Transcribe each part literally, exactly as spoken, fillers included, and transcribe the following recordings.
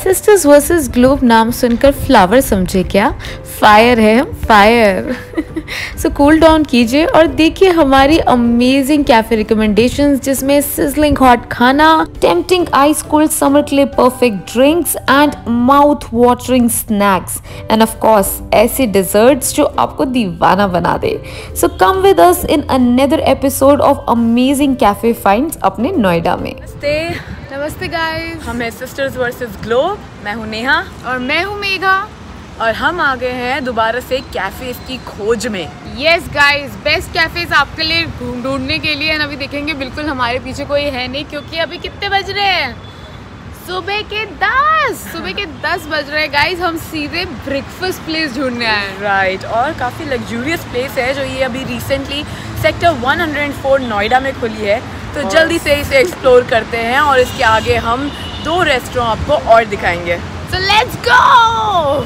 Sisters versus globe नाम सुनकर flower समझे क्या? फायर है हम, फायर। सो कूल डाउन कीजिए और देखिए हमारी अमेजिंग कैफे रिकमेंडेशंस, जिसमें सिजलिंग हॉट खाना, टेम्पटिंग आइस कोल्ड समर के लिए perfect drinks and mouth watering snacks, and of course ऐसे डेजर्ट्स जो आपको दीवाना बना दे। So come with us in another episode of amazing cafe finds अपने नोएडा में। नमस्ते नमस्ते गाइस, हम हैं सिस्टर्स वर्सेस ग्लोब। मैं हूँ नेहा और मैं हूँ मेघा और हम आ गए हैं दोबारा से कैफेज की खोज में। यस गाइस, बेस्ट कैफेज आपके लिए ढूंढने के लिए। अभी देखेंगे बिल्कुल हमारे पीछे कोई है नहीं, क्योंकि अभी कितने बज रहे हैं? सुबह के दस सुबह के दस बज रहे हैं गाइस। हम सीधे ब्रेकफास्ट प्लेस ढूंढने आए हैं। राइट, और काफ़ी लग्जूरियस प्लेस है जो ये अभी recently sector one oh four Noida में खुली है। तो जल्दी से इसे एक्सप्लोर करते हैं और इसके आगे हम दो रेस्टोरेंट आपको और दिखाएंगे। So let's go.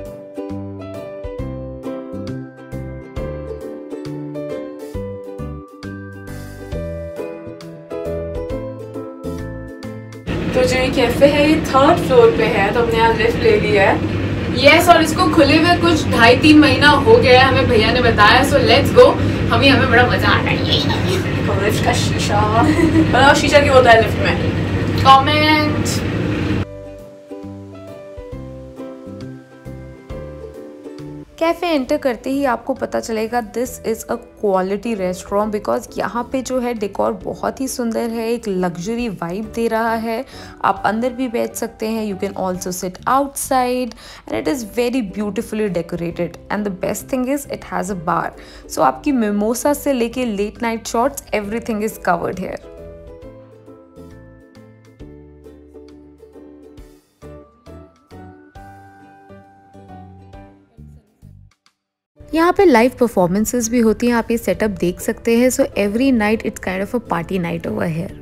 तो जो ये कैफे है ये थर्ड फ्लोर पे है, तो हमने यहाँ लिफ्ट ले लिया है। यस yes, और इसको खुले हुए कुछ ढाई तीन महीना हो गया है, हमें भैया ने बताया। So let's go. हमें हमें बड़ा मजा आ रहा है। लिफ्ट का शीशा बताओ, शीशा क्यों होता है लिफ्ट में? कमेंट। कैफ़े एंटर करते ही आपको पता चलेगा this is a quality restaurant, because यहाँ पे जो है डेकोर बहुत ही सुंदर है, एक लग्जरी वाइब दे रहा है। आप अंदर भी बैठ सकते हैं, you can also sit outside and it is very beautifully decorated. And the best thing is it has a bar, so आपकी मिमोसा से लेके late night shots everything is covered here. यहाँ पे लाइव परफॉर्मेंसेस भी होती हैं, आप ये सेटअप देख सकते हैं। So every night it's kind of a party night over here.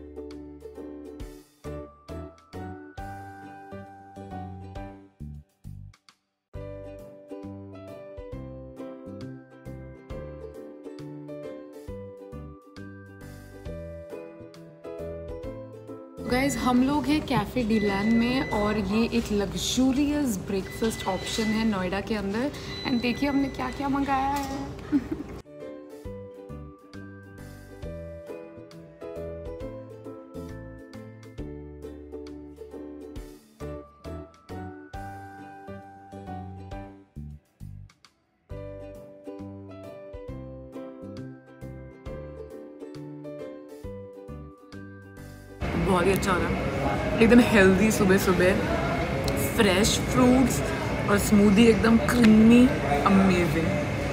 Guys हम लोग हैं कैफ़े डिलैन में और ये एक लग्जूरियस ब्रेकफास्ट ऑप्शन है नोएडा के अंदर। एंड देखिए हमने क्या क्या मंगाया है। बहुत ही अच्छा हो रहा है, एकदम हेल्दी, सुबह सुबह फ्रेश फ्रूट्स और स्मूदी एकदम क्रीमी, अमेजिंग।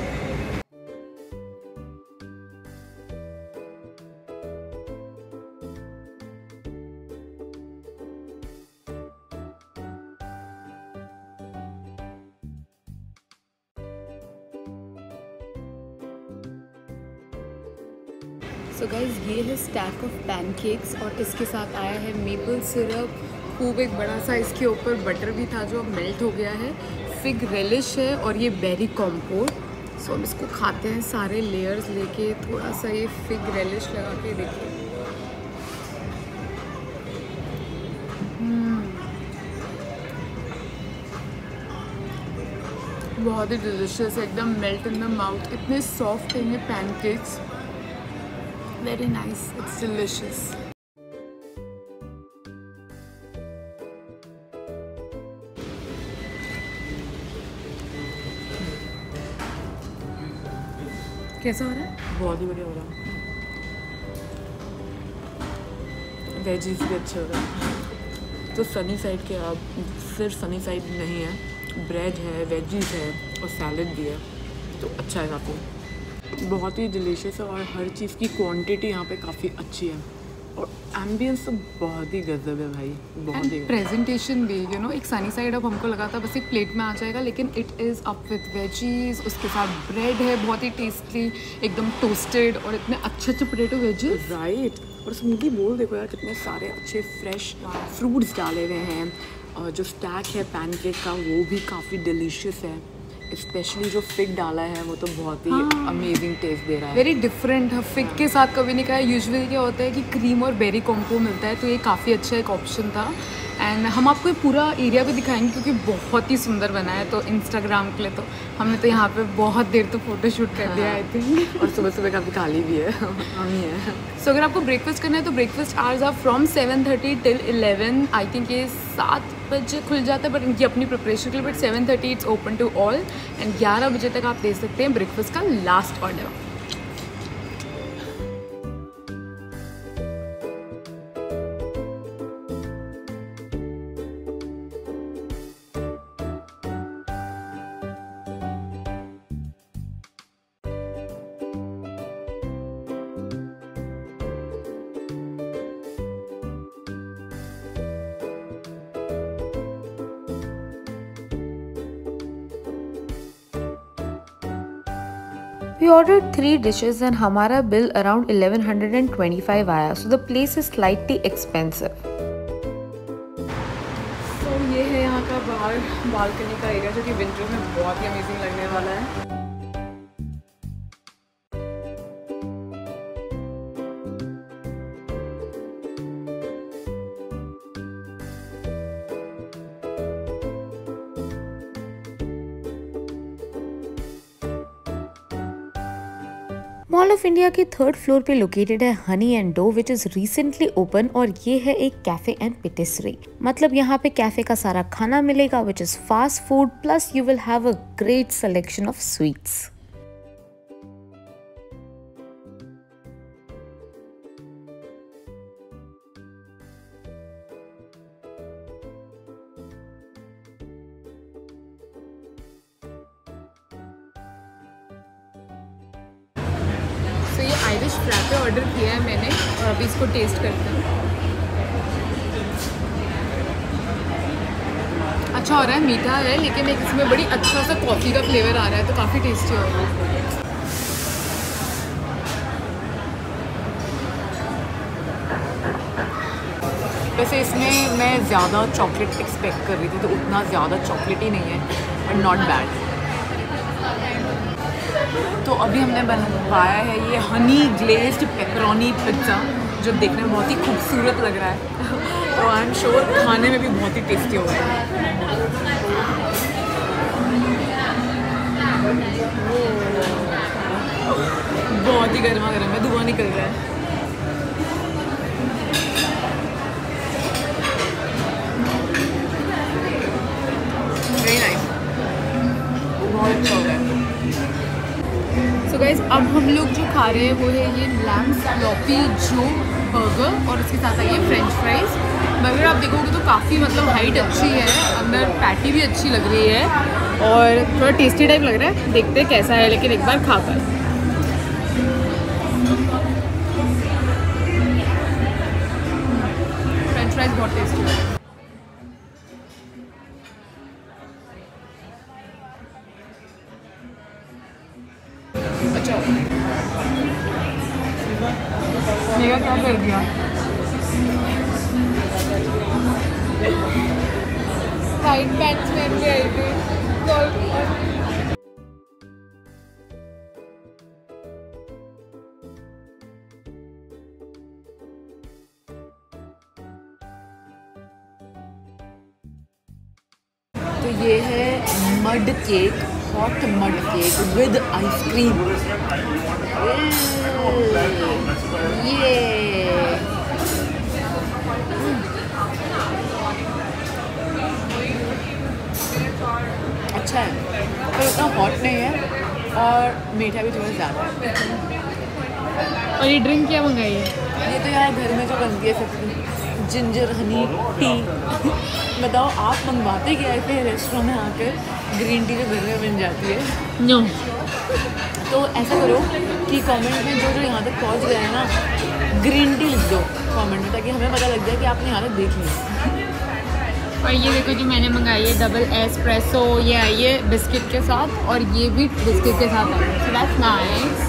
सो गाइज ये है स्टैक ऑफ पैनकेक्स और इसके साथ आया है मेपल सिरप, खूब एक बड़ा सा। इसके ऊपर बटर भी था जो अब मेल्ट हो गया है। फिग रेलिश है और ये बेरी कॉम्पोट। सो हम इसको खाते हैं सारे लेयर्स लेके। थोड़ा सा ये फिग रेलिश लगा के देखिए। बहुत ही डिलिशियस है, एकदम मेल्ट इन द माउथ। इतने सॉफ्ट हैं ये pancakes, very nice, it's delicious. कैसा हो रहा है? बहुत ही बढ़िया हो रहा है, वेजीज भी अच्छे हो रहे हैं। तो सनी साइड के आप सिर्फ सनी साइड नहीं है, ब्रेड है, वेजीज है और सैलड भी है, तो अच्छा है काफ़ी। बहुत ही डिलीशियस है और हर चीज़ की क्वांटिटी यहाँ पे काफ़ी अच्छी है और एम्बियंस तो बहुत ही गजब है भाई, बहुत ही। प्रेजेंटेशन भी यू नो एक सनी साइड अप हमको लगा था बस एक प्लेट में आ जाएगा, लेकिन it is up with veggies. उसके साथ ब्रेड है बहुत ही टेस्टी, एकदम टोस्टेड, और इतने अच्छे अच्छे पोटैटो वेजीज। राइट, और स्मूदी बोल देखो यार, कितने सारे अच्छे फ्रेश फ्रूट्स डाले हुए हैं। और जो स्टैक है पैनकेक का वो भी काफ़ी डिलीशियस है, स्पेशली जो फिग डाला है वो तो बहुत ही अमेजिंग टेस्ट दे रहा है। Very different. फिग के साथ कभी नहीं खाया। यूजुअली क्या होता है कि क्रीम और बेरी कॉम्बो मिलता है, तो ये काफ़ी अच्छा एक ऑप्शन था। एंड हम आपको ये पूरा एरिया भी दिखाएंगे क्योंकि बहुत ही सुंदर बना है, तो इंस्टाग्राम के लिए तो हमने तो यहाँ पे बहुत देर तो फोटो शूट कर दिया आई थिंक। और सुबह सुबह काफ़ी खाली भी है, हम ही है। सो अगर आपको ब्रेकफास्ट करना है तो breakfast hours are from seven thirty till eleven. I think ये सात बजे खुल जाता है बट इनकी अपनी प्रिपरेशन के लिए, but seven thirty it's open to all and ग्यारह बजे तक आप दे सकते हैं ब्रेकफास्ट का last order. We ordered three dishes and हमारा bill around eleven twenty-five आया, so the place is slightly expensive. तो ये है यहाँ का बाहर बालकनी का एरिया जो कि विंटर में बहुत ही अमेजिंग लगने वाला है। मॉल ऑफ इंडिया के थर्ड फ्लोर पे लोकेटेड है Honey and Dough which is recently open, और ये है एक कैफे एंड पेटिसरी। मतलब यहाँ पे कैफे का सारा खाना मिलेगा which is fast food, plus you will have a great selection of sweets. तो ये आयरिश फ्रैपे ऑर्डर किया है मैंने और अभी इसको टेस्ट करते हैं। अच्छा हो रहा है, मीठा है लेकिन एक इसमें बड़ी अच्छा सा कॉफ़ी का फ्लेवर आ रहा है, तो काफ़ी टेस्टी हो रहा है। वैसे इसमें मैं ज़्यादा चॉकलेट एक्सपेक्ट कर रही थी, तो उतना ज़्यादा चॉकलेट ही नहीं है, बट नॉट बैड। तो अभी हमने बनवाया है ये हनी ग्लेज्ड पेपरोनी पिज़्ज़ा, जो देखने में बहुत ही खूबसूरत लग रहा है, तो आई एम श्योर खाने में भी बहुत ही टेस्टी होगा। बहुत ही गर्मा गर्म है, धुआं निकल रहा है। वेरी नाइस, बहुत अच्छा हो गया। सो गाइज अब हम लोग जो खा रहे हैं वो है ये लैम्ब स्लॉपी जो बर्गर, और उसके साथ आई है फ्रेंच फ्राइज। बर्गर आप देखोगे तो काफ़ी मतलब हाइट अच्छी है, अंदर पैटी भी अच्छी लग रही है और थोड़ा टेस्टी टाइप लग रहा है। देखते हैं कैसा है, लेकिन एक बार खा कर। फ्रेंच फ्राइज बहुत टेस्टी है। अच्छा मेरा क्या कर दिया, वाइट पैंट्स पहन के आई थी। तो ये है mud cake, hot mud cake with ice cream. ये अच्छा है पर उतना हॉट नहीं है और मीठा भी थोड़ा ज़्यादा है। और ये ड्रिंक क्या मंगाई है? ये तो यार घर में जो बनती है सबकी, जिंजर हनी टी। बताओ आप मंगवाते क्या ऐसे रेस्टोरेंट में आकर ग्रीन टी जो घर में बन जाती है? नो। तो ऐसा करो कि कमेंट में जो जो यहाँ तक पहुँच गए हैं ना, ग्रीन टी लिख दो कमेंट में, ताकि हमें पता लग जाए कि आपने यहाँ तक देख लिया। और ये देखो जो मैंने मंगाई है डबल एस्प्रेसो, ये आई है बिस्किट के साथ और ये भी बिस्किट के साथ आई है, so that's nice.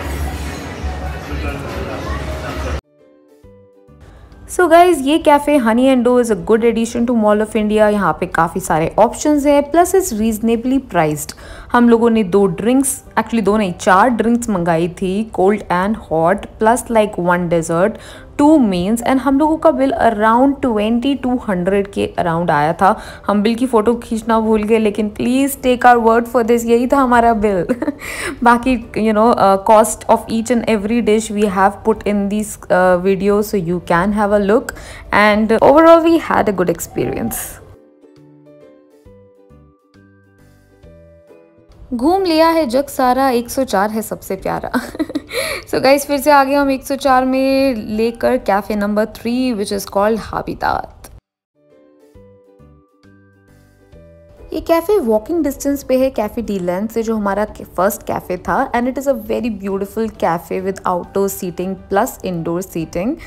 So guys ये cafe Honey and Dough is a good addition to Mall of India. यहाँ पे काफ़ी सारे ऑप्शंस हैं, प्लस इज़ रीजनेबली प्राइस्ड। हम लोगों ने दो ड्रिंक्स, एक्चुअली दो नहीं चार ड्रिंक्स मंगाई थी, cold and hot, plus like one dessert, two meals and हम लोगों का bill around twenty two hundred के अराउंड आया था। हम बिल की फ़ोटो खींचना भूल गए, लेकिन please take our word for this, यही था हमारा बिल। बाकी you know cost of each and every dish we have put in this video, so you can have a look and overall we had a good experience. घूम लिया है जग सारा, एक सौ चार है सबसे प्यारा। सो गाइस फिर से आ गए हम एक सौ चार में लेकर cafe number three which is called Habitat. ये कैफ़े वॉकिंग डिस्टेंस पे है कैफ़े डी लैंड से, जो हमारा फर्स्ट कैफ़े था, and it is a very beautiful cafe with outdoor seating plus indoor seating.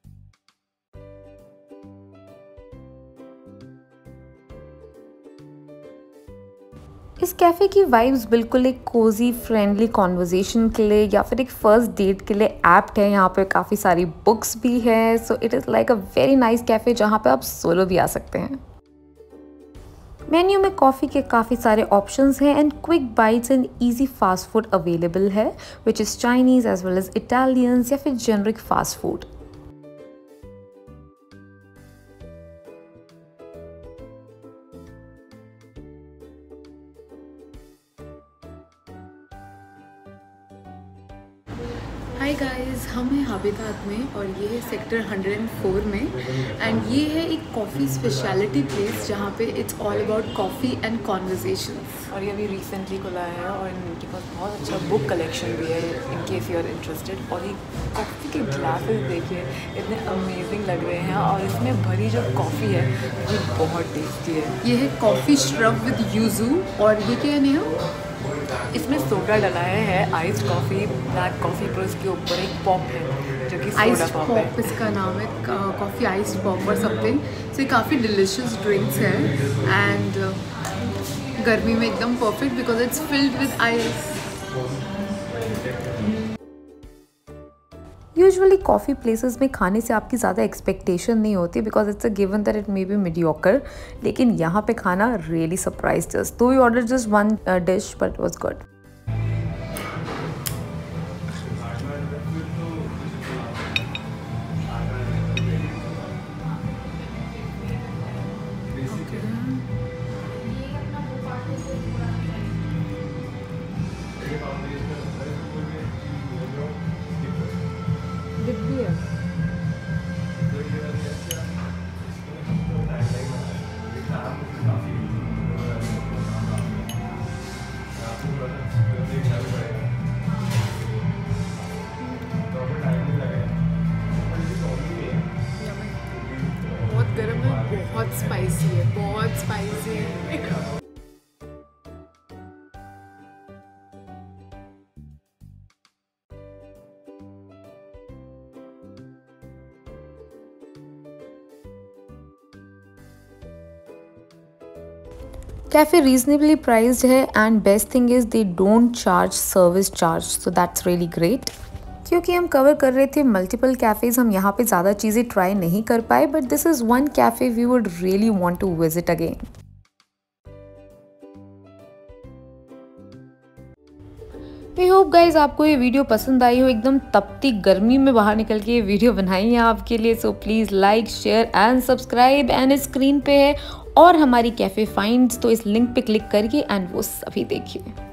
इस कैफ़े की वाइब्स बिल्कुल एक कोजी फ्रेंडली कॉन्वर्जेशन के लिए या फिर एक फ़र्स्ट डेट के लिए एप्ट है। यहाँ पे काफ़ी सारी बुक्स भी है, so it is like a very nice cafe जहाँ पे आप सोलो भी आ सकते हैं। मेन्यू में कॉफ़ी के काफ़ी सारे ऑप्शंस हैं and quick bites and easy fast food available है, which is Chinese as well as Italians या फिर generic fast food. Hi guys, हम हैं हाबितात में और ये है सेक्टर एक सौ चार में एंड ये है एक कॉफ़ी स्पेशलिटी प्लेस जहाँ पे it's all about coffee and conversations. और ये अभी रिसेंटली खुला है और इनके पास बहुत अच्छा बुक कलेक्शन भी है in case you are interested. और ये कॉफ़ी के ग्लासेस देखिए इतने अमेजिंग लग रहे हैं और इसमें भरी जो कॉफ़ी है वो बहुत टेस्टी है। ये है कॉफ़ी श्रब विद यूजू और ये क्या है ना, इसमें सोडा डला है आइस्ड कॉफ़ी, ब्लैक कॉफ़ी, पर उसके ऊपर एक पॉप है जो कि सोडा आइस्ड पॉप है। पॉप इसका नाम है, कॉफ़ी आइस्ड पॉप और समथिंग। सो ये काफ़ी डिलिशियस ड्रिंक्स है एंड गर्मी में एकदम perfect because it's filled with ice. Usually coffee places में खाने से आपकी ज़्यादा एक्सपेक्टेशन नहीं होती because it's a given that it may be mediocre, लेकिन यहाँ पे खाना रियली सरप्राइज्ड अस। तो we order just one dish but it was good. बहुत गर्म है, बहुत स्पाइसी है, बहुत स्पाइसी है। कैफ़े रीजनेबली प्राइस्ड है and best thing is they don't charge service charge, so that's really great. क्योंकि हम कवर कर रहे थे मल्टीपल कैफ़ेज़, हम यहाँ पे ज़्यादा चीज़ें ट्राई नहीं कर पाए, but this is one cafe we would really want to visit again. We hope guys आपको ये वीडियो पसंद आई हो। एकदम तपती गर्मी में बाहर निकल के ये वीडियो बनाई है आपके लिए, so please like share and subscribe. End screen पे है और हमारी कैफ़े फाइंड्स, तो इस लिंक पे क्लिक करिए एंड वो सभी देखिए।